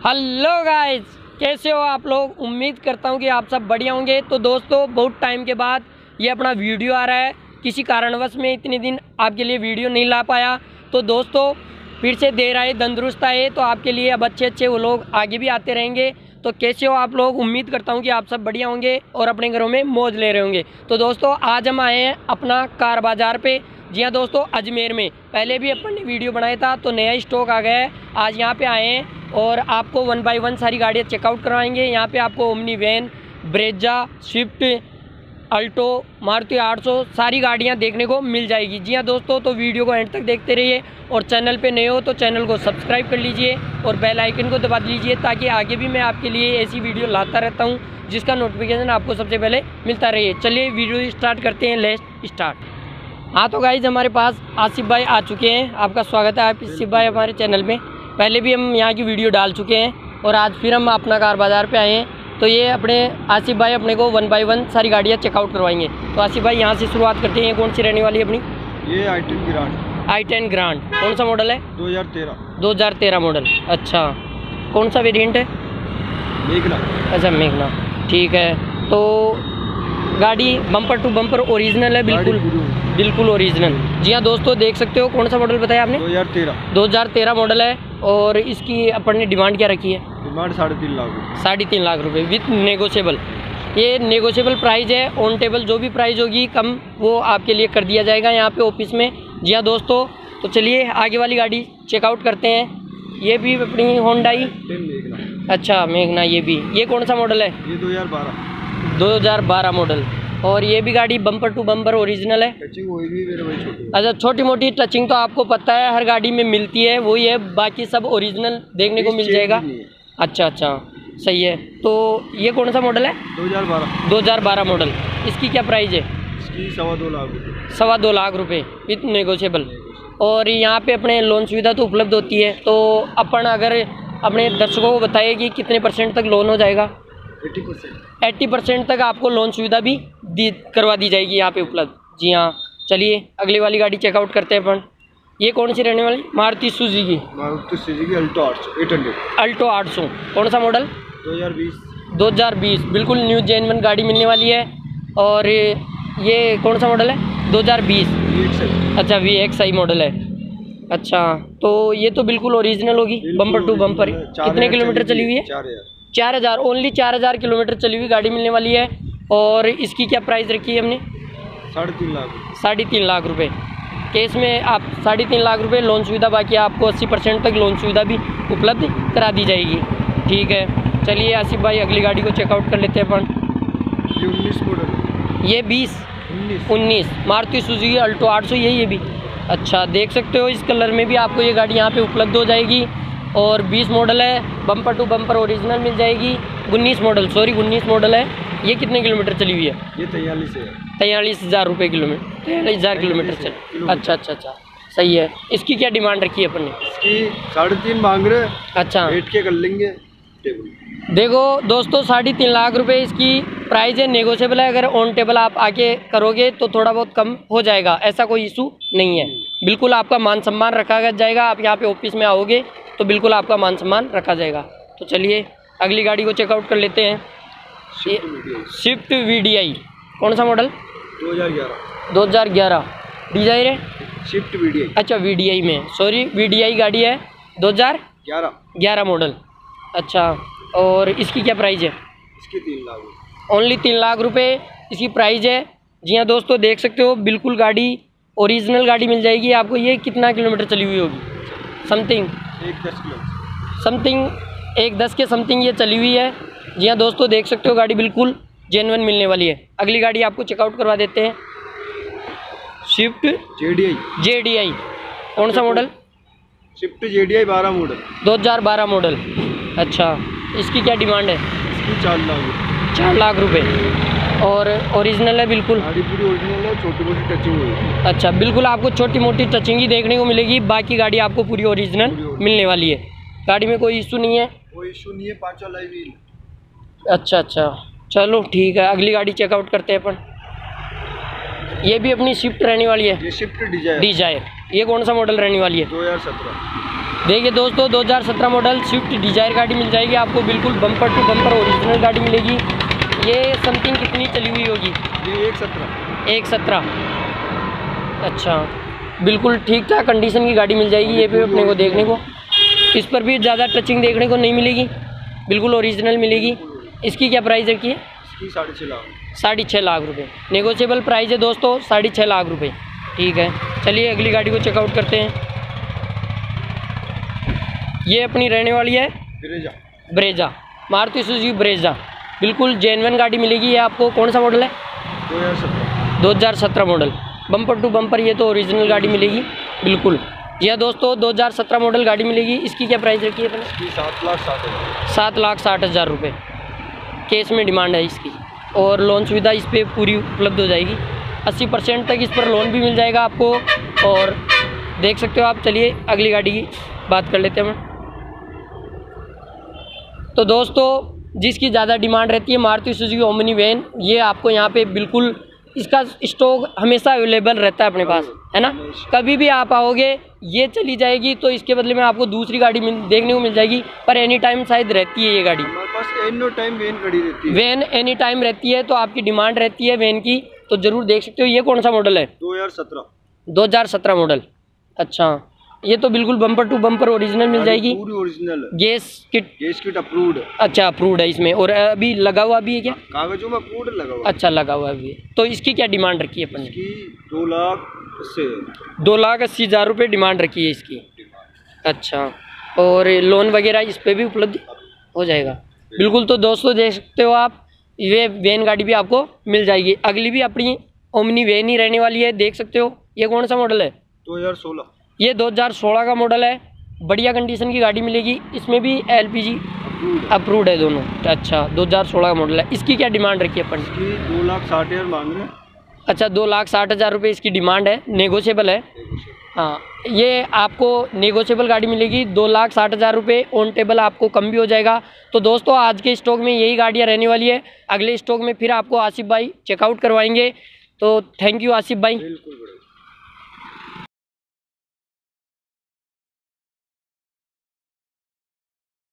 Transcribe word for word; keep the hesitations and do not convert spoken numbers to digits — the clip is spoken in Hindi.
हेलो गाइस, कैसे हो आप लोग। उम्मीद करता हूँ कि आप सब बढ़िया होंगे। तो दोस्तों, बहुत टाइम के बाद ये अपना वीडियो आ रहा है। किसी कारणवश में इतने दिन आपके लिए वीडियो नहीं ला पाया। तो दोस्तों, फिर से देर आए तंदुरुस्त आए, तो आपके लिए अब अच्छे अच्छे वो लोग आगे भी आते रहेंगे। तो कैसे हो आप लोग। उम्मीद करता हूँ कि आप सब बढ़िया होंगे और अपने घरों में मौज ले रहे होंगे। तो दोस्तों, आज हम आए हैं अपना कार बाज़ार पे। जी हाँ दोस्तों, अजमेर में पहले भी अपन ने वीडियो बनाया था, तो नया स्टॉक आ गया है। आज यहाँ पे आए हैं और आपको वन बाय वन सारी गाड़ियाँ चेकआउट करवाएंगे। यहाँ पे आपको omni van, Brezza, Swift, Alto, Maruti आठ सौ सारी गाड़ियाँ देखने को मिल जाएगी। जी हाँ दोस्तों, तो वीडियो को एंड तक देखते रहिए और चैनल पे नए हो तो चैनल को सब्सक्राइब कर लीजिए और बेल आइकन को दबा लीजिए, ताकि आगे भी मैं आपके लिए ऐसी वीडियो लाता रहता हूँ जिसका नोटिफिकेशन आपको सबसे पहले मिलता रहे। चलिए वीडियो स्टार्ट करते हैं। Let's start. हाँ तो गाइज, हमारे पास आसिफ भाई आ चुके हैं। आपका स्वागत है आसिफ भाई हमारे चैनल में। पहले भी हम यहाँ की वीडियो डाल चुके हैं और आज फिर हम अपना कार बाज़ार पे आए हैं। तो ये अपने आसिफ भाई अपने को वन बाय वन सारी गाड़ियाँ चेकआउट करवाएंगे। तो आसिफ भाई, यहाँ से शुरुआत करते हैं। ये कौन सी रहने वाली है अपनी? ये i ten Grand. I ten Grand कौन सा मॉडल है? दो हज़ार तेरह। दो हज़ार तेरह मॉडल। अच्छा, कौन सा वेरिएंट है? मेघना। अच्छा, मेघना, ठीक है। तो गाड़ी बम्पर टू बम्पर ओरिजिनल है, बिल्कुल बिल्कुल ओरिजिनल। जी हाँ दोस्तों, देख सकते हो। कौन सा मॉडल बताया आपने? दो हज़ार तेरह। दो हज़ार तेरह मॉडल है। और इसकी अपन ने डिमांड क्या रखी है? डिमांड साढ़े तीन लाख साढ़े तीन लाख रुपए विथ नेगोशिएबल। ये नेगोशिएबल प्राइस है। ऑन टेबल जो भी प्राइस होगी कम, वो आपके लिए कर दिया जाएगा यहाँ पे ऑफिस में। जी हाँ दोस्तों, तो चलिए आगे वाली गाड़ी चेकआउट करते हैं। ये भी अपनी होंडाई मेघना। अच्छा, मेघना। ये भी, ये कौन सा मॉडल है? ये दो हज़ार बारह। दो हज़ार बारह मॉडल। और ये भी गाड़ी बम्पर टू बम्पर ओरिजिनल है। टचिंग वही भी मेरे भाई छोटी। अच्छा, छोटी मोटी टचिंग तो आपको पता है हर गाड़ी में मिलती है, वही है। बाकी सब ओरिजिनल देखने को मिल जाएगा। अच्छा अच्छा, सही है। तो ये कौन सा मॉडल है? दो हज़ार बारह। दो हज़ार बारह मॉडल। इसकी क्या प्राइस है? इसकी सवा दो लाख रुपये। सवा दो लाख रुपए विथ नेगोशिएबल। और यहाँ पे अपने लोन सुविधा तो उपलब्ध होती है। तो अपन अगर अपने दर्शकों को बताइए कि कितने परसेंट तक लोन हो जाएगा? अस्सी परसेंट। अस्सी परसेंट तक आपको लोन सुविधा भी दी करवा दी जाएगी यहाँ पे उपलब्ध। जी हाँ, चलिए अगली वाली गाड़ी चेकआउट करते हैं अपन। ये कौन सी रहने वाली? Maruti Suzuki. Maruti Suzuki Alto आठ सौ एट हंड्रेड। अल्टो आठ सौ कौन सा मॉडल? दो हज़ार बीस। दो हज़ार बीस बिल्कुल न्यू जेन्युइन गाड़ी मिलने वाली है। और ये कौन सा मॉडल है? दो हज़ार बीस। अच्छा, वी एक्स आई मॉडल है। अच्छा, तो ये तो बिल्कुल ओरिजिनल होगी, बम्पर टू बम्पर। कितने किलोमीटर चली हुई है? चार हज़ार। चार हज़ार ओनली चार हज़ार किलोमीटर चली हुई गाड़ी मिलने वाली है। और इसकी क्या प्राइस रखी है हमने? साढ़े तीन लाख। साढ़े तीन लाख रुपए केस में आप साढ़े तीन लाख रुपए लोन सुविधा। बाकी आपको अस्सी परसेंट तक लोन सुविधा भी उपलब्ध करा दी जाएगी। ठीक है, चलिए आसिफ भाई अगली गाड़ी को चेकआउट कर लेते हैं अपन। ये उन्नीस मॉडल। ये बीस उन्नीस उन्नीस मारुति सुजुकी अल्टो आठ सौ। यही ये भी अच्छा, देख सकते हो इस कलर में भी आपको ये गाड़ी यहाँ पे उपलब्ध हो जाएगी। और बीस मॉडल है, बम्पर टू बम्पर ओरिजिनल मिल जाएगी। उन्नीस मॉडल, सॉरी उन्नीस मॉडल है। ये कितने किलोमीटर चली हुई है? ये तैंतालीस है। तैंतालीस हज़ार रुपये किलोमीटर तैंतालीस हज़ार किलोमीटर चल। अच्छा अच्छा अच्छा, सही है। इसकी क्या डिमांड रखी है अपन ने? इसकी साढ़े तीन मांग रहे। अच्छा, बैठ के कर लेंगे टेबल। देखो दोस्तों, साढ़े तीन लाख रुपए इसकी प्राइस है, नेगोशिएबल है। अगर ऑन टेबल आप आके करोगे तो थोड़ा बहुत कम हो जाएगा, ऐसा कोई इशू नहीं है। बिल्कुल आपका मान सम्मान रखा जाएगा। आप यहाँ पे ऑफिस में आओगे तो बिल्कुल आपका मान सम्मान रखा जाएगा। तो चलिए अगली गाड़ी को चेकआउट कर लेते हैं। स्विफ्ट वी डी आई कौन सा मॉडल? दो हज़ार ग्यारह। दो हज़ार ग्यारह डिजायर है। Swift V D I. अच्छा, वी डी आई में, सॉरी वी डी आई गाड़ी है दो हज़ार ग्यारह। ग्यारह मॉडल। अच्छा, और इसकी क्या प्राइस है? इसकी तीन लाख। ओनली तीन लाख रुपए इसकी प्राइस है। जी हाँ दोस्तों, देख सकते हो बिल्कुल गाड़ी ओरिजिनल गाड़ी मिल जाएगी आपको। ये कितना किलोमीटर चली हुई होगी? समथिंग एक दस किलोमीटर समथिंग एक दस के समथिंग ये चली हुई है। जी हाँ दोस्तों, देख सकते हो गाड़ी बिल्कुल जेन्युइन मिलने वाली है। अगली गाड़ी आपको चेकआउट करवा देते हैं। Swift Z D I. Z D I कौन सा model? Swift Z D I बारह मॉडल। दो हज़ार बारह मॉडल। अच्छा, इसकी क्या डिमांड है? इसकी चार लाख। चार लाख रुपए। और ओरिजिनल है बिल्कुल? गाड़ी पूरी ओरिजिनल है, छोटी मोटी टचिंग हुई। अच्छा, बिल्कुल आपको छोटी मोटी टचिंग ही देखने को मिलेगी। बाकी गाड़ी आपको पूरी ओरिजिनल मिलने वाली है। गाड़ी में कोई इशू नहीं है? कोई इशू नहीं है। पाँच वाला व्हील। अच्छा अच्छा, चलो ठीक है। अगली गाड़ी चेकआउट करते हैं अपन। ये भी अपनी स्विफ्ट रहने वाली है। ये स्विफ्ट डिजायर। डिजायर ये कौन सा मॉडल रहने वाली है? दो हज़ार सत्रह। देखिए दोस्तों, दो हज़ार सत्रह मॉडल स्विफ्ट डिजायर गाड़ी मिल जाएगी आपको, बिल्कुल बम्पर टू बम्पर ओरिजिनल गाड़ी मिलेगी। ये समथिंग कितनी चली हुई होगी? ये एक सत्रह एक सत्रह। अच्छा, बिल्कुल ठीक ठाक कंडीशन की गाड़ी मिल जाएगी ये पे अपने को देखने को। इस पर भी ज़्यादा टचिंग देखने को नहीं मिलेगी, बिल्कुल ओरिजिनल मिलेगी। इसकी क्या प्राइस रखी है? इसकी साढ़े छः लाख साढ़े छः लाख रुपए नेगोशिएबल प्राइस है दोस्तों, साढ़े छः लाख रुपए। ठीक है, चलिए अगली गाड़ी को चेकआउट करते हैं। ये अपनी रहने वाली है Brezza Brezza, Maruti Suzuki Brezza, बिल्कुल जेन्युइन गाड़ी मिलेगी। ये आपको कौन सा मॉडल है? दो हज़ार सत्रह दो हज़ार सत्रह मॉडल, बम्पर टू बम्पर ये तो ओरिजिनल गाड़ी मिलेगी बिल्कुल। यह दोस्तों दो हज़ार सत्रह मॉडल गाड़ी मिलेगी। इसकी क्या प्राइस रखी है अपने? इसकी सात लाख साठ हज़ार सात लाख साठ हज़ार रुपये केस में डिमांड है इसकी, और लोन सुविधा इस पर पूरी उपलब्ध हो जाएगी। अस्सी परसेंट तक इस पर लोन भी मिल जाएगा आपको, और देख सकते हो आप। चलिए अगली गाड़ी की बात कर लेते हैं हम। तो दोस्तों, जिसकी ज़्यादा डिमांड रहती है मारुति सुजुकी ओमनी वैन, ये आपको यहाँ पे बिल्कुल इसका स्टॉक हमेशा अवेलेबल रहता है अपने पास, है ना। कभी भी आप आओगे ये चली जाएगी, तो इसके बदले में आपको दूसरी गाड़ी मिल देखने को मिल जाएगी, पर एनी टाइम शायद रहती है ये गाड़ी। हमारे पास एनो टाइम वैन खड़ी रहती है। वैन एनी टाइम रहती है, तो आपकी डिमांड रहती है वैन की, तो ज़रूर देख सकते हो। ये कौन सा मॉडल है? दो हज़ार सत्रह दो हज़ार सत्रह मॉडल। अच्छा, ये तो बिल्कुल बम्पर टू बम्पर ओरिजिनल मिल जाएगी। पूरी ओरिजिनल है। Gas kit gas kit approved है। अच्छा, अप्रूव्ड है इसमें, और अभी लगा हुआ भी है क्या? कागजों में अप्रूव्ड लगा हुआ। अच्छा, लगा हुआ भी है। तो इसकी क्या डिमांड रखी है अपन ने? इसकी दो लाख से दो लाख अस्सी हज़ार रुपये डिमांड रखी है इसकी। अच्छा, और लोन वगैरह इस पर भी उपलब्ध हो जाएगा बिल्कुल। तो दोस्तों देख सकते हो आप, ये वैन गाड़ी भी आपको मिल जाएगी। अगली भी अपनी ओमनी वैन ही रहने वाली है, देख सकते हो। ये कौन सा मॉडल है? दो हज़ार सोलह ये दो हज़ार सोलह का मॉडल है, बढ़िया कंडीशन की गाड़ी मिलेगी। इसमें भी एलपीजी अप्रूव्ड है दोनों। अच्छा, दो हज़ार सोलह का मॉडल है। इसकी क्या डिमांड रखी है अपन? इसकी दो लाख साठ हज़ार मांग रहे हैं। अच्छा, दो लाख साठ हज़ार रुपये इसकी डिमांड है, नेगोशिएबल है। हाँ, ये आपको नेगोशिएबल गाड़ी मिलेगी। दो लाख साठ हज़ार रुपये ऑन टेबल, आपको कम भी हो जाएगा। तो दोस्तों, आज के स्टॉक में यही गाड़ियाँ रहने वाली है। अगले स्टॉक में फिर आपको आसिफ भाई चेकआउट करवाएंगे। तो थैंक यू आसिफ भाई। बिल्कुल।